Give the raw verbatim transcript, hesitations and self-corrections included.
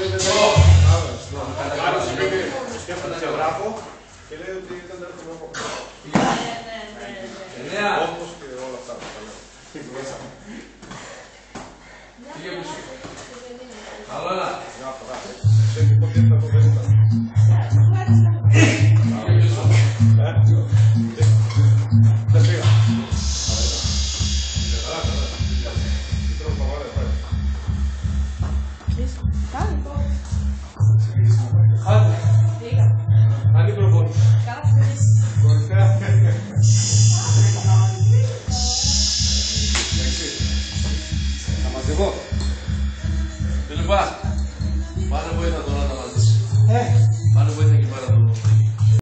Άλλος σκέφτεται σε γράφω και λέει ότι δεν τα έρχομαι εγώ. Όπως και όλα αυτά. Allora, senti un po' di